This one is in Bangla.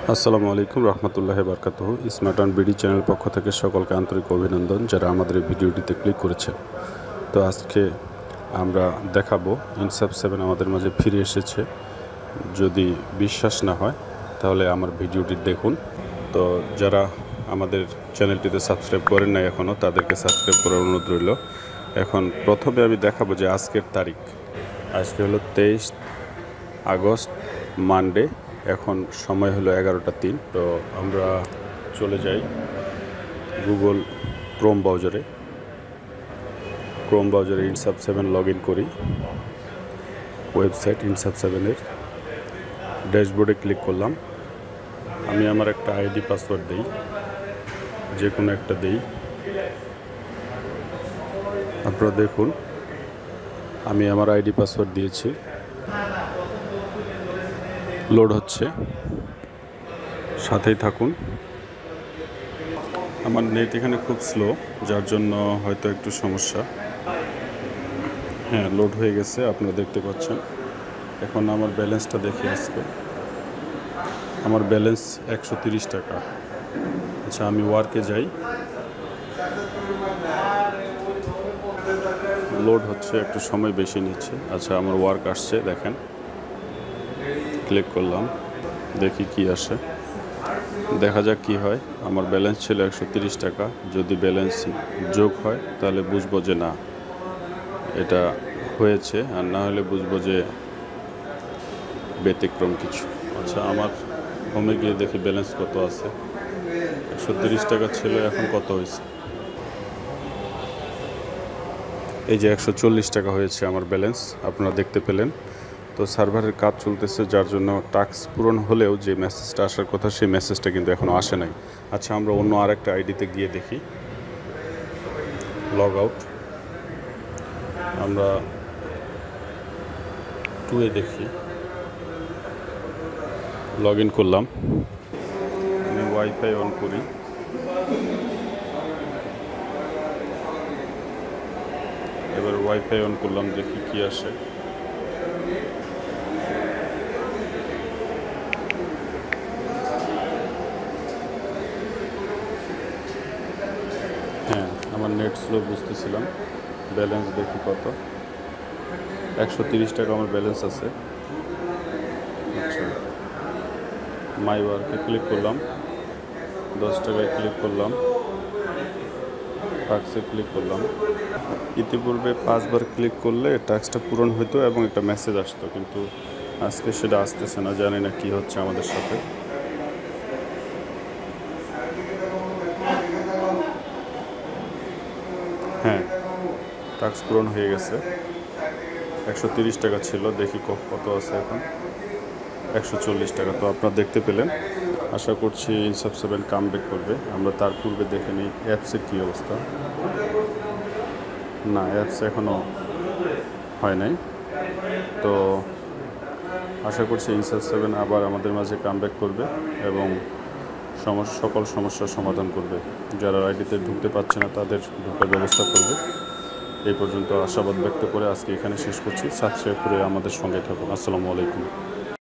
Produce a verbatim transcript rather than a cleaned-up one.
আসসালামু আলাইকুম রহমতুল্লাহি বারকাতুহু। স্মার্ট অন বিডি চ্যানেল পক্ষ থেকে সকলকে আন্তরিক অভিনন্দন যারা আমাদের এই ভিডিওটিতে ক্লিক করেছে। তো আজকে আমরা দেখাবো ইনসাফ সেভেন আমাদের মাঝে ফিরে এসেছে। যদি বিশ্বাস না হয় তাহলে আমার ভিডিওটি দেখুন। তো যারা আমাদের চ্যানেলটিতে সাবস্ক্রাইব করেন নাই এখনও, তাদেরকে সাবস্ক্রাইব করার অনুরোধ রইল। এখন প্রথমে আমি দেখাবো যে আজকের তারিখ, আজকে হলো তেইশ আগস্ট, মানডে। এখন সময় হলো এগারোটা তিন। তো আমরা চলে যাই গুগল ক্রোম ব্রাউজারে। ক্রোম ব্রাউজারে ইনসাফ সেভেন লগ ইন করি। ওয়েবসাইট ইনসাফ সেভেনের ড্যাশবোর্ডে ক্লিক করলাম। আমি আমার একটা আইডি পাসওয়ার্ড দিই, যে কোনো একটা দিই। আপনারা দেখুন আমি আমার আইডি পাসওয়ার্ড দিয়েছি। লোড হচ্ছে, সাথেই থাকুন। আমার নেট এখানে খুব স্লো, যার জন্য হয়তো একটু সমস্যা। হ্যাঁ, লোড হয়ে গেছে, আপনারা দেখতে পাচ্ছেন। এখন আমার ব্যালেন্সটা দেখি। আজকে আমার ব্যালেন্স একশো তিরিশ টাকা। আচ্ছা, আমি ওয়ার্কে যাই। লোড হচ্ছে, একটু সময় বেশি নিচ্ছে। আচ্ছা, আমার ওয়ার্ক আসছে, দেখেন। ক্লিক করলাম, দেখি কি আসে, দেখা যাক কি হয়। আমার ব্যালেন্স ছিল একশো তিরিশ টাকা। যদি ব্যালেন্স যোগ হয় তাহলে বুঝবো যে না, এটা হয়েছে, আর না হলে বুঝবো যে ব্যতিক্রম কিছু। আচ্ছা, আমার হোমে গিয়ে দেখি ব্যালেন্স কত আছে। একশো তিরিশ টাকা ছিল, এখন কত হয়েছে? এই যে একশো চল্লিশ টাকা হয়েছে আমার ব্যালেন্স, আপনারা দেখতে পেলেন। তো সার্ভারের কাজ চলতেছে, যার জন্য টাস্ক পূরণ হলেও যে মেসেজটা আসার কথা সেই মেসেজটা কিন্তু এখনও আসে নাই। আচ্ছা, আমরা অন্য আরেকটা আইডিতে গিয়ে দেখি। লগ আউট, আমরা টুয়ে দেখি। লগ ইন করলাম, আমি ওয়াইফাই অন করি। এবার ওয়াইফাই অন করলাম, দেখি কি আসে। হ্যাঁ, আমার নেট স্লো বুঝতেছিলাম। ব্যালেন্স দেখি কত, একশো তিরিশ টাকা আমার ব্যালেন্স আছে। আচ্ছা, মাই ওয়ার্কে ক্লিক করলাম, দশ টাকায় ক্লিক করলাম, টাস্কে ক্লিক করলাম। ইতিপূর্বে পাঁচবার ক্লিক করলে টাস্কটা পূরণ হতো এবং একটা মেসেজ আসতো, কিন্তু আজকে সেটা আসতেছে না। জানি না কি হচ্ছে আমাদের সাথে। হ্যাঁ, টাস্ক পূরণ হয়ে গেছে। একশো তিরিশ টাকা ছিল, দেখি কত আছে এখন। একশো চল্লিশ টাকা। তো আপনারা দেখতে পেলেন। আশা করছি ইনসাফ সেভেন কাম ব্যাক করবে। আমরা তার পূর্বে দেখে নিই অ্যাপসের কী অবস্থা। না, অ্যাপস এখনও হয় নাই। তো আশা করছি ইনসাফ সেভেন আবার আমাদের মাঝে কাম ব্যাক করবে এবং সমস্যা সকল সমস্যার সমাধান করবে। যারা আইডিতে ঢুকতে পারছে না তাদের ঢোকার ব্যবস্থা করবে। এই পর্যন্ত আশাবাদ ব্যক্ত করে আজকে এখানে শেষ করছি। সাবস্ক্রাইব করে আমাদের সঙ্গে থাকুন। আসসালামু আলাইকুম।